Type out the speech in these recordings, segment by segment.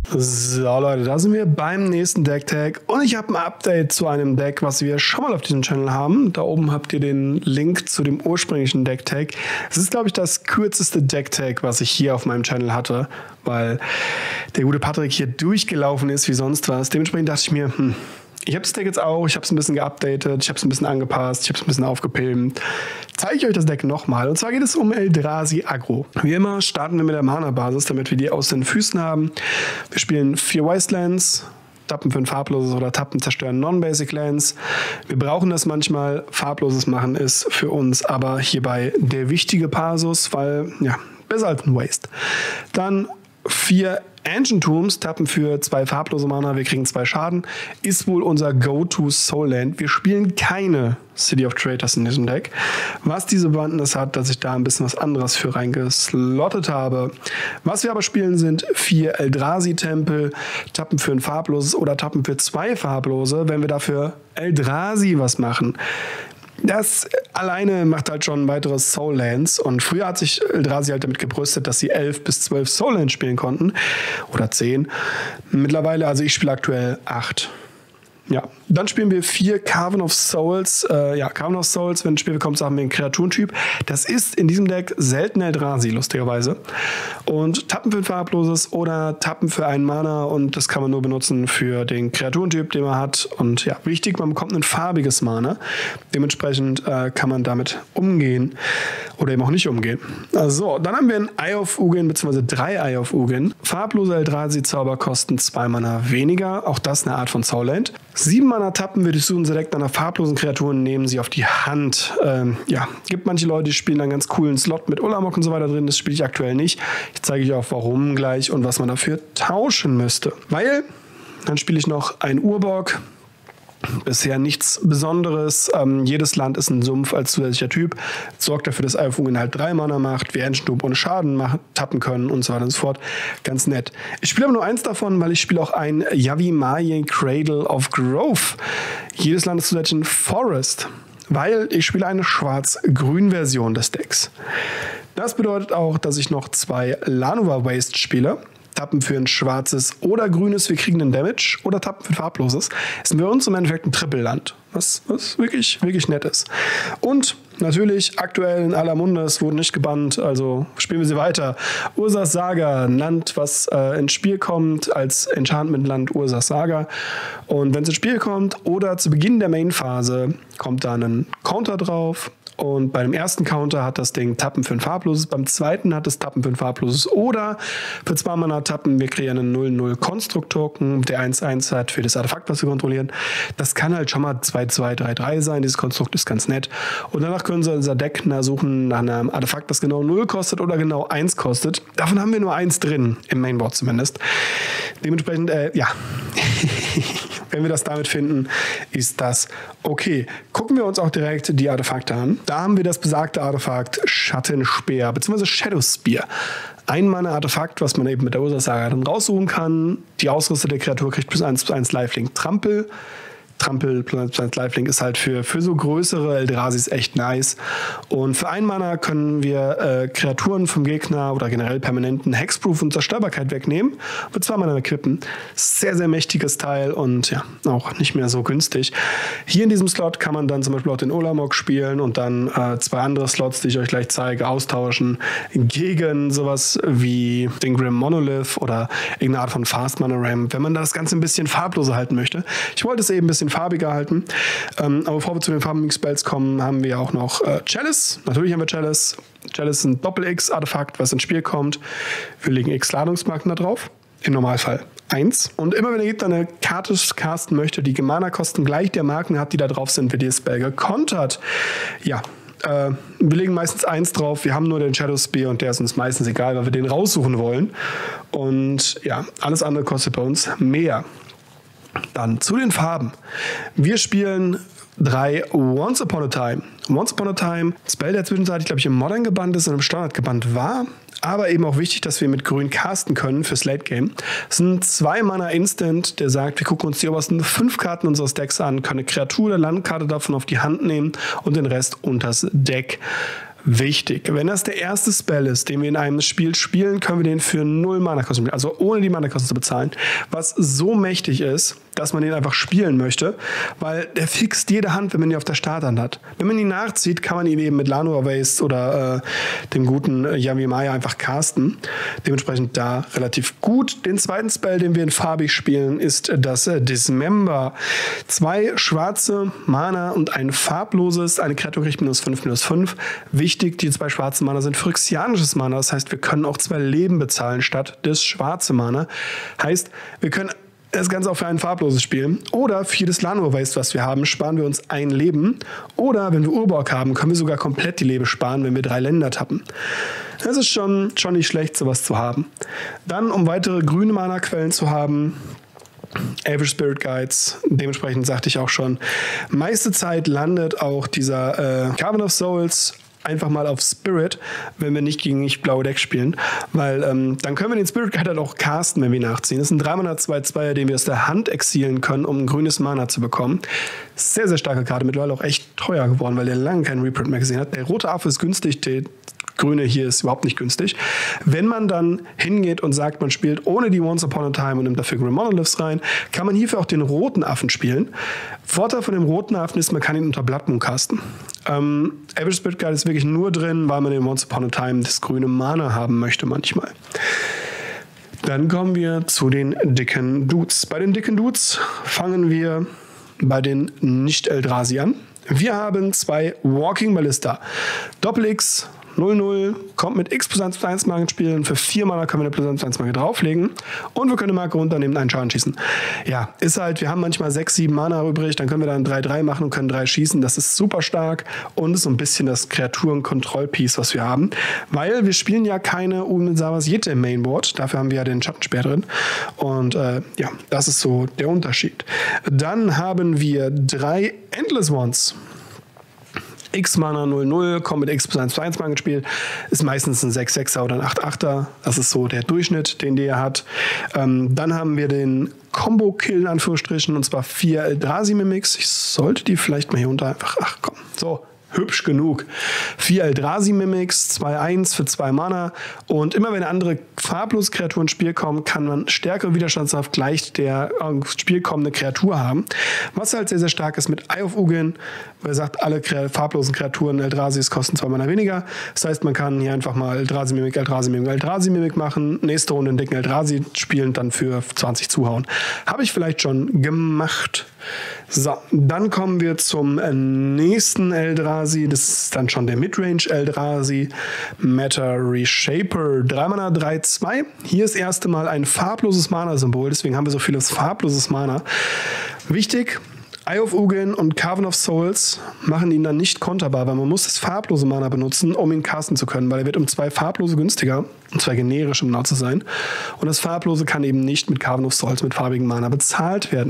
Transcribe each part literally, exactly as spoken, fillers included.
So Leute, da sind wir beim nächsten Deck-Tag und ich habe ein Update zu einem Deck, was wir schon mal auf diesem Channel haben. Da oben habt ihr den Link zu dem ursprünglichen Deck-Tag. Es ist, glaube ich, das kürzeste Deck-Tag, was ich hier auf meinem Channel hatte, weil der gute Patrick hier durchgelaufen ist wie sonst was. Dementsprechend dachte ich mir, hm, ich habe das Deck jetzt auch, ich habe es ein bisschen geupdatet, ich habe es ein bisschen angepasst, ich habe es ein bisschen aufgepimpt. Zeige ich euch das Deck nochmal. Und zwar geht es um Eldrazi Aggro. Wie immer starten wir mit der Mana-Basis, damit wir die aus den Füßen haben. Wir spielen vier Wastelands, tappen für ein farbloses oder tappen, zerstören Non-Basic Lands. Wir brauchen das manchmal. Farbloses machen ist für uns aber hierbei der wichtige Passus, weil, ja, besser als ein Waste. Dann vier Ancient Tombs, tappen für zwei farblose Mana, wir kriegen zwei Schaden, ist wohl unser Go-To-Soul-Land. Wir spielen keine City of Traitors in diesem Deck. Was diese Bewandtnis hat, dass ich da ein bisschen was anderes für reingeslottet habe. Was wir aber spielen, sind vier Eldrazi-Tempel, tappen für ein farbloses oder tappen für zwei farblose, wenn wir dafür Eldrazi was machen. Das alleine macht halt schon weitere Soul Lands und früher hat sich Eldrazi halt damit gebrüstet, dass sie elf bis zwölf Soul Lands spielen konnten oder zehn. Mittlerweile, also ich spiele aktuell acht. Ja, dann spielen wir vier Carven of Souls. Äh, ja, Carven of Souls, wenn ein Spiel kommt, haben wir einen Kreaturentyp. Das ist in diesem Deck selten Eldrazi, lustigerweise. Und tappen für ein farbloses oder tappen für einen Mana und das kann man nur benutzen für den Kreaturentyp, den man hat. Und ja, wichtig, man bekommt ein farbiges Mana. Dementsprechend äh, kann man damit umgehen oder eben auch nicht umgehen. Also, dann haben wir ein Eye of Ugin, beziehungsweise drei Eye of Ugin. Farblose Eldrazi-Zauber kosten zwei Mana weniger. Auch das eine Art von Soulland. Sieben Mana tappen wir durch Suchen Select einer farblosen Kreatur und nehmen sie auf die Hand. Ähm, ja, gibt manche Leute, die spielen einen ganz coolen Slot mit Ulamog und so weiter drin. Das spiele ich aktuell nicht. Ich zeige euch auch warum gleich und was man dafür tauschen müsste. Weil, dann spiele ich noch ein Urborg. Bisher nichts Besonderes. Ähm, jedes Land ist ein Sumpf als zusätzlicher Typ. Sorgt dafür, dass Eye of Ugin halt drei Mana macht. Wir Ancient Tomb ohne Schaden machen, tappen können und so weiter und so fort. Ganz nett. Ich spiele aber nur eins davon, weil ich spiele auch ein Yavimaya Cradle of Growth. Jedes Land ist zusätzlich ein Forest. Weil ich spiele eine schwarz-grün-Version des Decks. Das bedeutet auch, dass ich noch zwei Llanowar Waste spiele. Tappen für ein schwarzes oder grünes, wir kriegen einen Damage, oder tappen für ein farbloses. Ist für uns im Endeffekt ein Trippelland, was, was wirklich, wirklich nett ist. Und natürlich aktuell in aller Munde, es wurde nicht gebannt, also spielen wir sie weiter. Ursas Saga, ein Land, was äh, ins Spiel kommt, als Enchantment-Land Ursas Saga. Und wenn es ins Spiel kommt oder zu Beginn der Main-Phase, kommt da ein Counter drauf. Und beim ersten Counter hat das Ding Tappen für ein farbloses, beim zweiten hat es Tappen für ein farbloses oder für zwei Mana tappen, wir kreieren einen null null Konstrukt-Token, der eins eins hat für das Artefakt, was wir kontrollieren. Das kann halt schon mal zwei zwei drei drei sein, dieses Konstrukt ist ganz nett. Und danach können Sie unser Deck suchen nach einem Artefakt, das genau null kostet oder genau eins kostet. Davon haben wir nur eins drin, im Mainboard zumindest. Dementsprechend, äh, ja, wenn wir das damit finden, ist das okay. Gucken wir uns auch direkt die Artefakte an. Da haben wir das besagte Artefakt Schattenspeer bzw. Shadow Spear. Ein Mana-Artefakt, was man eben mit der Ursas Saga dann raussuchen kann. Die ausgerüstete Kreatur kriegt plus eins plus eins Lifelink Trampel. Trampel plus eins Lifelink ist halt für, für so größere Eldrasis echt nice. Und für ein Mana können wir äh, Kreaturen vom Gegner oder generell permanenten Hexproof und Zerstörbarkeit wegnehmen. Für zwei Mana equippen. Sehr, sehr mächtiges Teil und ja, auch nicht mehr so günstig. Hier in diesem Slot kann man dann zum Beispiel auch den Ulamog spielen und dann äh, zwei andere Slots, die ich euch gleich zeige, austauschen gegen sowas wie den Grim Monolith oder irgendeine Art von Fast Mana Ramp, wenn man das Ganze ein bisschen farbloser halten möchte. Ich wollte es eben ein bisschen farbiger halten. Ähm, aber bevor wir zu den farbigen Spells kommen, haben wir auch noch äh, Chalice. Natürlich haben wir Chalice. Chalice ist ein Doppel-X-Artefakt, was ins Spiel kommt. Wir legen X-Ladungsmarken da drauf. Im Normalfall eins. Und immer wenn ihr eine Karte casten möchte, die Mana-Kosten gleich der Marken hat, die da drauf sind, wird die Spell gekontert. Ja, äh, wir legen meistens eins drauf. Wir haben nur den Shadow Spear und der ist uns meistens egal, weil wir den raussuchen wollen. Und ja, alles andere kostet bei uns mehr. Dann zu den Farben. Wir spielen drei Once Upon a Time. Once Upon a Time, Spell, der zwischenzeitlich, glaube ich, im Modern gebannt ist und im Standard gebannt war. Aber eben auch wichtig, dass wir mit Grün casten können fürs Late Game. Es sind zwei Mana Instant, der sagt, wir gucken uns die obersten fünf Karten unseres Decks an, können eine Kreatur oder Landkarte davon auf die Hand nehmen und den Rest unters Deck Wichtig, wenn das der erste Spell ist, den wir in einem Spiel spielen, können wir den für null Mana-Kosten spielen, also ohne die Mana-Kosten zu bezahlen, was so mächtig ist, dass man den einfach spielen möchte, weil der fixt jede Hand, wenn man die auf der Starthand hat. Wenn man ihn nachzieht, kann man ihn eben mit Llanowar Waste oder äh, dem guten äh, Yavimaya einfach casten. Dementsprechend da relativ gut. Den zweiten Spell, den wir in farbig spielen, ist das äh, Dismember. Zwei schwarze Mana und ein farbloses, eine Kreatur kriegt minus fünf, minus fünf. Wichtig, die zwei schwarzen Mana sind phyrexianisches Mana, das heißt, wir können auch zwei Leben bezahlen statt des schwarze Mana. Heißt, wir können das Ganze auch für ein farbloses Spiel. Oder für jedes Llanowar Waste, was wir haben, sparen wir uns ein Leben. Oder wenn wir Urborg haben, können wir sogar komplett die Leben sparen, wenn wir drei Länder tappen. Das ist schon, schon nicht schlecht, sowas zu haben. Dann, um weitere grüne Mana-Quellen zu haben, Elvish Spirit Guides, dementsprechend sagte ich auch schon, meiste Zeit landet auch dieser äh, Cavern of Souls einfach mal auf Spirit, wenn wir nicht gegen nicht blaue Decks spielen, weil ähm, dann können wir den Spirit Guide halt auch casten, wenn wir ihn nachziehen. Das ist ein drei Mana zwei zwei, den wir aus der Hand exilen können, um ein grünes Mana zu bekommen. Sehr, sehr starke Karte, mittlerweile auch echt teuer geworden, weil der lange keinen Reprint mehr gesehen hat. Der rote Affe ist günstig, der Grüne hier ist überhaupt nicht günstig. Wenn man dann hingeht und sagt, man spielt ohne die Once Upon a Time und nimmt dafür Grim Monoliths rein, kann man hierfür auch den roten Affen spielen. Vorteil von dem roten Affen ist, man kann ihn unter Blood Moon casten. Ähm, Elvish Spirit Guide ist wirklich nur drin, weil man den Once Upon a Time das grüne Mana haben möchte manchmal. Dann kommen wir zu den dicken Dudes. Bei den dicken Dudes fangen wir bei den Nicht-Eldrazi an. Wir haben zwei Walking Ballista. Doppel-X null null, kommt mit X plus eins plus eins Marken spielen. Für vier Mana können wir eine plus eins plus eins Marke drauflegen. Und wir können eine Marke runternehmen und einen Schaden schießen. Ja, ist halt, wir haben manchmal sechs, sieben Mana übrig, dann können wir dann drei drei machen und können drei schießen. Das ist super stark und ist so ein bisschen das Kreaturen-Kontroll-Piece, was wir haben. Weil wir spielen ja keine Umezawas Jete im Mainboard. Dafür haben wir ja den Schattenspeer drin. Und äh, ja, das ist so der Unterschied. Dann haben wir drei Endless Ones. X-Mana null null, kommt mit X plus eins plus eins Mana gespielt, ist meistens ein sechs sechser oder ein acht achter. Das ist so der Durchschnitt, den der hat. Ähm, dann haben wir den Combo-Kill in Anführungsstrichen, und zwar vier Eldrazi-Mimics. Ich sollte die vielleicht mal hier unter einfach, ach komm, so. Hübsch genug. Vier Eldrazi-Mimics, zwei eins für zwei Mana. Und immer wenn eine andere farblose Kreatur ins Spiel kommt, kann man stärkere Widerstandskraft gleich der ins Spiel kommende Kreatur haben. Was halt sehr, sehr stark ist mit Eye of Ugin, weil er sagt, alle farblosen Kreaturen Eldrasis kosten zwei Mana weniger. Das heißt, man kann hier einfach mal Eldrazi-Mimic, Eldrazi-Mimic, Eldrazi-Mimic machen, nächste Runde einen dicken Eldrazi spielen, dann für zwanzig zuhauen. Habe ich vielleicht schon gemacht. So, dann kommen wir zum nächsten Eldrazi. Das ist dann schon der Midrange Eldrazi. Matter Reshaper. drei Mana, drei zwei. Hier ist das erste Mal ein farbloses Mana-Symbol. Deswegen haben wir so vieles farbloses Mana. Wichtig, Eye of Ugin und Cavern of Souls machen ihn dann nicht konterbar, weil man muss das farblose Mana benutzen, um ihn casten zu können, weil er wird um zwei farblose günstiger, und zwar generisch, um genau zu sein. Und das farblose kann eben nicht mit Cavern of Souls, mit farbigem Mana bezahlt werden.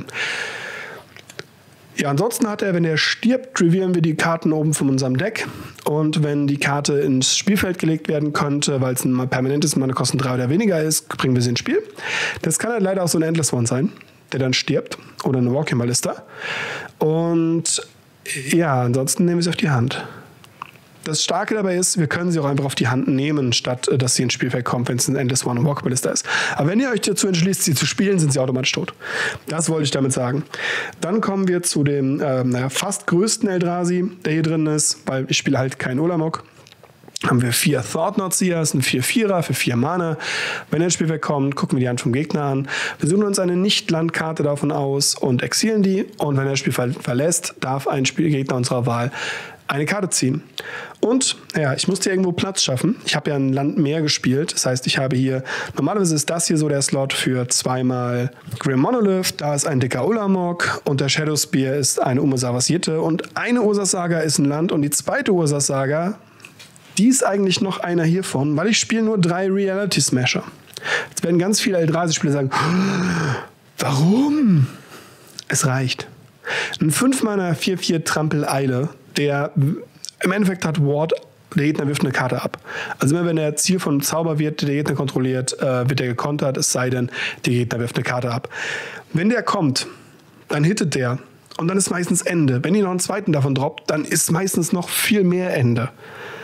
Ja, ansonsten hat er, wenn er stirbt, revealen wir die Karten oben von unserem Deck. Und wenn die Karte ins Spielfeld gelegt werden könnte, weil es ein permanentes Mana kosten drei oder weniger ist, bringen wir sie ins Spiel. Das kann halt leider auch so ein Endless One sein, der dann stirbt. Oder eine Walking Ballista. Und ja, ansonsten nehmen wir sie auf die Hand. Das Starke dabei ist, wir können sie auch einfach auf die Hand nehmen, statt dass sie ins Spielfeld kommt, wenn es ein Endless One und Walking Ballista ist. Aber wenn ihr euch dazu entschließt, sie zu spielen, sind sie automatisch tot. Das wollte ich damit sagen. Dann kommen wir zu dem äh, naja, fast größten Eldrazi, der hier drin ist, weil ich spiele halt keinen Ulamog. Haben wir vier Thought-Knot-Seers, ein vier vierer für vier Mana. Wenn er ins Spielfeld kommt, gucken wir die Hand vom Gegner an. Wir suchen uns eine Nicht-Landkarte davon aus und exilen die. Und wenn er das Spiel verlässt, darf ein Spielgegner unserer Wahl eine Karte ziehen. Und ja, ich musste irgendwo Platz schaffen. Ich habe ja ein Land mehr gespielt. Das heißt, ich habe hier, normalerweise ist das hier so der Slot für zweimal Grim Monolith. Da ist ein dicker Ulamog und der Shadow Spear ist eine Umezawas Jete. Und eine Ursa's Saga ist ein Land und die zweite Ursa's Saga, die ist eigentlich noch einer hiervon, weil ich spiele nur drei Reality Smasher. Jetzt werden ganz viele Eldrazi-Spieler sagen, warum? Es reicht. Ein fünf Mana vier vier Trampel-Eile, der im Endeffekt hat Ward, der Gegner wirft eine Karte ab. Also immer wenn der Ziel von Zauber wird, der Gegner kontrolliert, äh, wird der gekontert, es sei denn, der Gegner wirft eine Karte ab. Wenn der kommt, dann hittet der und dann ist meistens Ende. Wenn ihr noch einen zweiten davon droppt, dann ist meistens noch viel mehr Ende.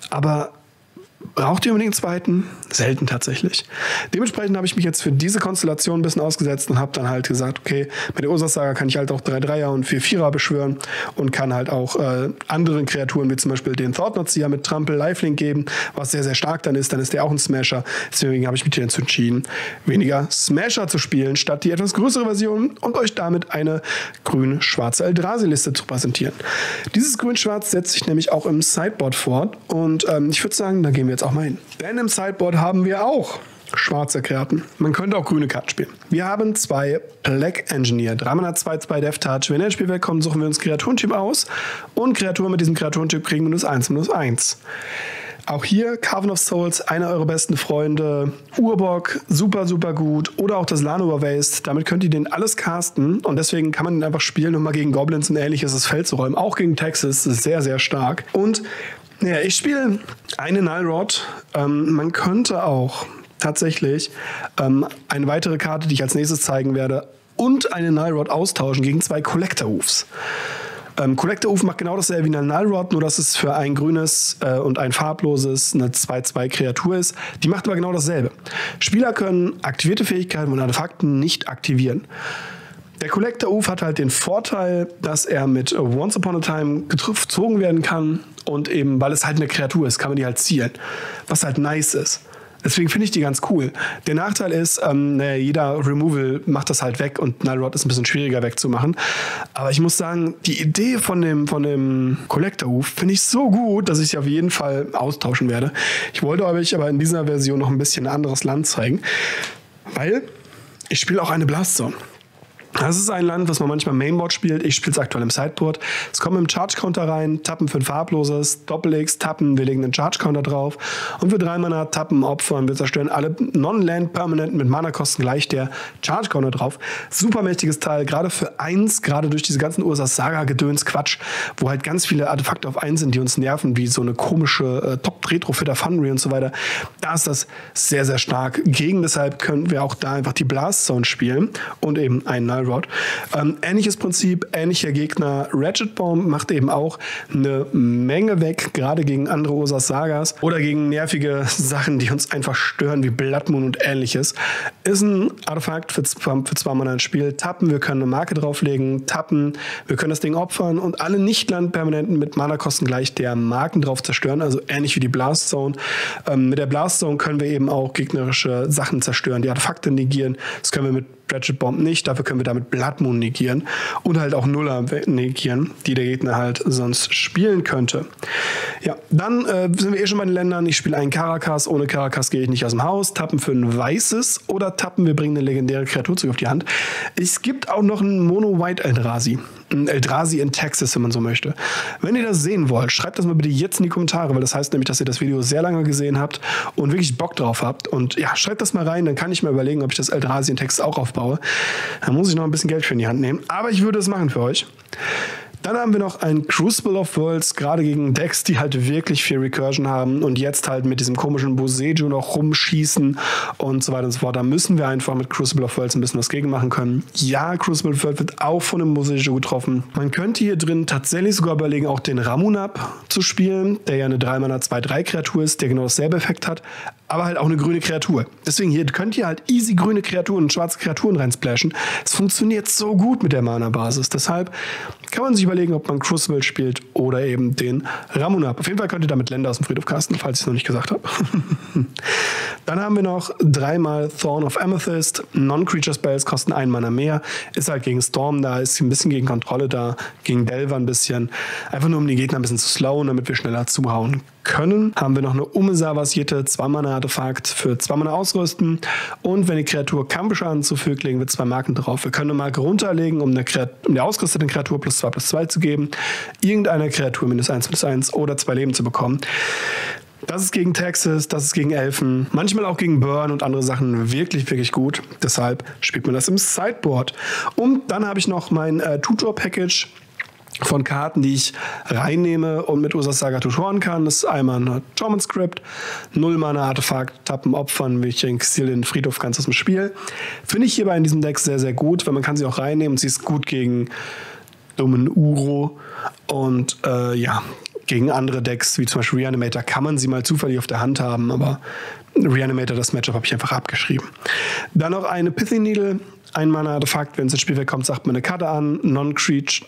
aber braucht ihr unbedingt einen zweiten? Selten tatsächlich. Dementsprechend habe ich mich jetzt für diese Konstellation ein bisschen ausgesetzt und habe dann halt gesagt, okay, mit der Ursache kann ich halt auch drei Dreier und vier Vierer beschwören und kann halt auch äh, anderen Kreaturen, wie zum Beispiel den Thought-Knot-Seer mit Trampel Lifelink geben, was sehr, sehr stark dann ist. Dann ist der auch ein Smasher. Deswegen habe ich mich dazu entschieden, weniger Smasher zu spielen, statt die etwas größere Version und euch damit eine grün-schwarze Eldrazi-Liste zu präsentieren. Dieses Grün-Schwarz setzt sich nämlich auch im Sideboard fort und ähm, ich würde sagen, da gehen wir jetzt auch mal hin. Denn im Sideboard haben wir auch schwarze Karten. Man könnte auch grüne Karten spielen. Wir haben zwei Black Engineer, drei Mana zwei zwei Death Touch. Wenn er ins Spielfeld kommt, suchen wir uns Kreaturentyp aus und Kreaturen mit diesem Kreaturentyp kriegen minus eins, minus eins. Auch hier Carven of Souls, einer eurer besten Freunde. Urborg, super, super gut. Oder auch das Llanowar Waste. Damit könnt ihr den alles casten. Und deswegen kann man ihn einfach spielen, um mal gegen Goblins und ähnliches das Feld zu räumen. Auch gegen Texas, ist sehr, sehr stark. Und ja, ich spiele eine Null Rod. Ähm, man könnte auch tatsächlich ähm, eine weitere Karte, die ich als nächstes zeigen werde, und eine Null Rod austauschen gegen zwei Collector Oofs. Ähm, Collector Oof macht genau dasselbe wie eine Null Rod, nur dass es für ein grünes äh, und ein farbloses eine zwei zwei Kreatur ist. Die macht aber genau dasselbe. Spieler können aktivierte Fähigkeiten und Artefakten nicht aktivieren. Der Collector Oof hat halt den Vorteil, dass er mit Once Upon a Time gezogen werden kann und eben, weil es halt eine Kreatur ist, kann man die halt zielen, was halt nice ist. Deswegen finde ich die ganz cool. Der Nachteil ist, ähm, naja, jeder Removal macht das halt weg und Null Rod ist ein bisschen schwieriger wegzumachen. Aber ich muss sagen, die Idee von dem, von dem Collector Oof finde ich so gut, dass ich sie auf jeden Fall austauschen werde. Ich wollte euch aber in dieser Version noch ein bisschen ein anderes Land zeigen, weil ich spiele auch eine Blast Zone. Das ist ein Land, was man manchmal Mainboard spielt. Ich spiele es aktuell im Sideboard. Es kommt mit dem Charge-Counter rein, tappen für ein farbloses, Doppel-X, tappen, wir legen einen Charge-Counter drauf. Und für drei Mana tappen, opfern, wir zerstören alle Non-Land-Permanenten mit Mana-Kosten gleich der Charge-Counter drauf. Super mächtiges Teil, gerade für eins, gerade durch diese ganzen Ursa-Saga-Gedöns-Quatsch, wo halt ganz viele Artefakte auf eins sind, die uns nerven, wie so eine komische äh, Top-Retro-Fitter-Funry und so weiter. Da ist das sehr, sehr stark gegen. Deshalb können wir auch da einfach die Blast-Zone spielen und eben einen Null Rod. Ähm, ähnliches Prinzip, ähnlicher Gegner. Ratchet Bomb macht eben auch eine Menge weg, gerade gegen andere Ursas Sagas oder gegen nervige Sachen, die uns einfach stören, wie Blood Moon und ähnliches. Ist ein Artefakt für zwei, für zwei Mana ins Spiel. Tappen, wir können eine Marke drauflegen, tappen, wir können das Ding opfern und alle Nicht-Land-Permanenten mit Mana-Kosten gleich der Marken drauf zerstören, also ähnlich wie die Blast Zone. Ähm, mit der Blast Zone können wir eben auch gegnerische Sachen zerstören, die Artefakte negieren. Das können wir mit Ratchet Bomb nicht, dafür können wir damit Blood Moon negieren und halt auch Nuller negieren, die der Gegner halt sonst spielen könnte. Ja, dann äh, sind wir eh schon bei den Ländern. Ich spiele einen Karakas, ohne Karakas gehe ich nicht aus dem Haus. Tappen für ein weißes oder tappen, wir bringen eine legendäre Kreatur zurück auf die Hand. Es gibt auch noch einen Mono-White Eldrazi. Ein Eldrazi in Texas, wenn man so möchte. Wenn ihr das sehen wollt, schreibt das mal bitte jetzt in die Kommentare, weil das heißt nämlich, dass ihr das Video sehr lange gesehen habt und wirklich Bock drauf habt. Und ja, schreibt das mal rein, dann kann ich mir überlegen, ob ich das Eldrazi in Texas auch aufbaue. Da muss ich noch ein bisschen Geld für in die Hand nehmen, aber ich würde es machen für euch. Dann haben wir noch ein Crucible of Worlds, gerade gegen Decks, die halt wirklich viel Recursion haben und jetzt halt mit diesem komischen Boseiju noch rumschießen und so weiter und so fort. Da müssen wir einfach mit Crucible of Worlds ein bisschen was gegen machen können. Ja, Crucible of Worlds wird auch von einem Boseiju getroffen. Man könnte hier drin tatsächlich sogar überlegen, auch den Ramunap zu spielen, der ja eine drei Mana zwei drei Kreatur ist, der genau dasselbe Effekt hat, aber halt auch eine grüne Kreatur. Deswegen hier könnt ihr halt easy grüne Kreaturen und schwarze Kreaturen reinsplashen. Es funktioniert so gut mit der Mana-Basis. Deshalb kann man sich überlegen, ob man Crucible spielt oder eben den Ramunap. Auf jeden Fall könnt ihr damit Länder aus dem Friedhof casten, falls ich es noch nicht gesagt habe. Dann haben wir noch dreimal Thorn of Amethyst. Non-Creature Spells kosten ein Mana mehr. Ist halt gegen Storm da, ist ein bisschen gegen Kontrolle da, gegen Delver ein bisschen. Einfach nur, um die Gegner ein bisschen zu slowen, damit wir schneller zuhauen können. Haben wir noch eine Umezawas Jitte, zwei Mana Artefakt für zwei Mana ausrüsten. Und wenn die Kreatur Kampfschaden zufügt, legen wir zwei Marken drauf. Wir können eine Marke runterlegen, um, eine Kreat- um der ausgerüsteten Kreatur plus zwei plus zwei zu geben. Irgendeiner Kreatur minus eins plus eins oder zwei Leben zu bekommen. Das ist gegen Texas, das ist gegen Elfen, manchmal auch gegen Burn und andere Sachen wirklich, wirklich gut. Deshalb spielt man das im Sideboard. Und dann habe ich noch mein äh, Tutor-Package von Karten, die ich reinnehme und mit Ursas Saga tutoren kann. Das ist einmal ein Torment Script, null Mana Artefakt, tappen, opfern, wie ich den Exil in den Friedhof ganz aus dem Spiel. Finde ich hierbei in diesem Deck sehr, sehr gut, weil man kann sie auch reinnehmen und sie ist gut gegen dummen Uro und äh, ja, Gegen andere Decks, wie zum Beispiel Reanimator, kann man sie mal zufällig auf der Hand haben, aber Reanimator, das Matchup habe ich einfach abgeschrieben. Dann noch eine Pithing Needle. Ein Mana-Artefakt, wenn es ins Spielfeld kommt, sagt man eine Karte an. Non-Creature,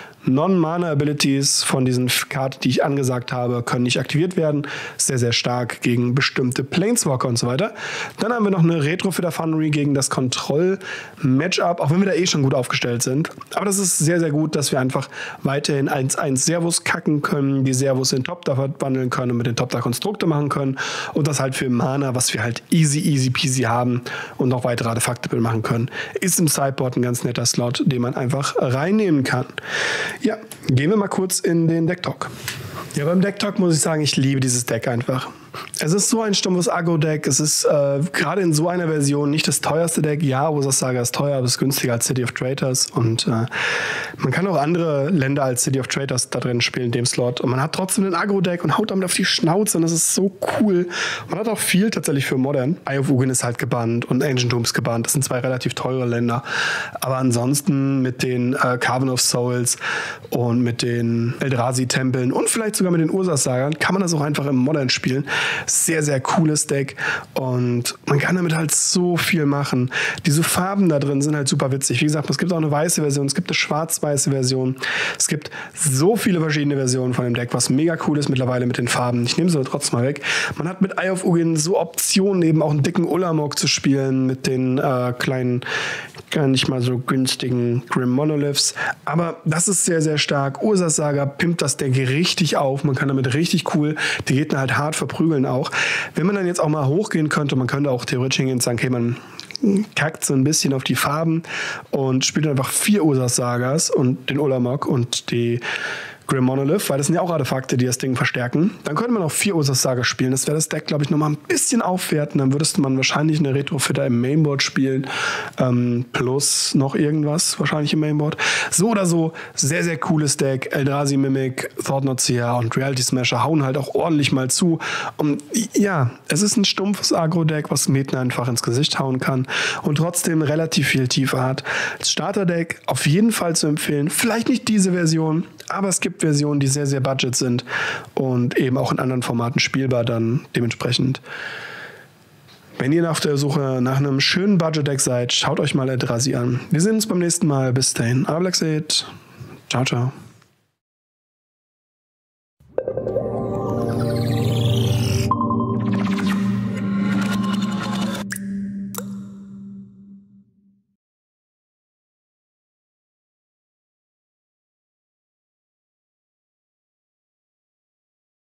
Non-Mana-Abilities von diesen Karten, die ich angesagt habe, können nicht aktiviert werden. Sehr, sehr stark gegen bestimmte Planeswalker und so weiter. Dann haben wir noch eine Retrofitter-Funnery gegen das Kontroll-Matchup, auch wenn wir da eh schon gut aufgestellt sind. Aber das ist sehr, sehr gut, dass wir einfach weiterhin eins eins Servus kacken können, die Servus in Top-Deck wandeln können und mit den Top-Deck Konstrukte machen können. Und das halt für Mana, was wir halt easy, easy peasy haben und noch weitere Artefakte machen können. Ist im Sideboard ein ganz netter Slot, den man einfach reinnehmen kann. Ja, gehen wir mal kurz in den Deck-Talk. Ja, beim Deck-Talk muss ich sagen, ich liebe dieses Deck einfach. Es ist so ein stumpfes Aggro-Deck. Es ist äh, gerade in so einer Version nicht das teuerste Deck. Ja, Urza's Saga ist teuer, aber es ist günstiger als City of Traitors. Und äh, man kann auch andere Länder als City of Traitors da drin spielen, in dem Slot. Und man hat trotzdem ein Aggro-Deck und haut damit auf die Schnauze. Und das ist so cool. Man hat auch viel tatsächlich für Modern. Eye of Ugin ist halt gebannt und Ancient Tombs gebannt. Das sind zwei relativ teure Länder. Aber ansonsten mit den äh, Carven of Souls und mit den Eldrazi-Tempeln und vielleicht sogar mit den Urza's Sagan kann man das auch einfach im Modern spielen. Sehr, sehr cooles Deck und man kann damit halt so viel machen. Diese Farben da drin sind halt super witzig. Wie gesagt, es gibt auch eine weiße Version, es gibt eine schwarz-weiße Version. Es gibt so viele verschiedene Versionen von dem Deck, was mega cool ist mittlerweile mit den Farben. Ich nehme sie trotzdem mal weg. Man hat mit Eye of Ugin so Optionen, eben auch einen dicken Ulamog zu spielen mit den äh, kleinen, gar nicht mal so günstigen Grim Monoliths. Aber das ist sehr, sehr stark. Urza's Saga pimpt das Deck richtig auf. Man kann damit richtig cool die Gegner halt hart verprügeln auch. Wenn man dann jetzt auch mal hochgehen könnte, man könnte auch theoretisch hingehen und sagen, okay, man kackt so ein bisschen auf die Farben und spielt einfach vier Urza's Sagas und den Ulamog und die Grim Monolith, weil das sind ja auch Artefakte, die das Ding verstärken. Dann könnte man auch vier Urza's Saga spielen. Das wäre das Deck, glaube ich, nochmal ein bisschen aufwerten. Dann würdest man wahrscheinlich eine Retrofitter im Mainboard spielen. Ähm, plus noch irgendwas wahrscheinlich im Mainboard. So oder so, sehr, sehr cooles Deck. Eldrazi Mimic, Thought-Knot Seer und Reality Smasher hauen halt auch ordentlich mal zu. Und ja, es ist ein stumpfes Agro-Deck, was Meten einfach ins Gesicht hauen kann und trotzdem relativ viel Tiefe hat. Als Starter-Deck auf jeden Fall zu empfehlen. Vielleicht nicht diese Version, aber es gibt Versionen, die sehr, sehr budget sind und eben auch in anderen Formaten spielbar dann dementsprechend. Wenn ihr auf der Suche nach einem schönen Budget-Deck seid, schaut euch mal Eldrazi an. Wir sehen uns beim nächsten Mal. Bis dahin. Ablaxate. Ciao, ciao.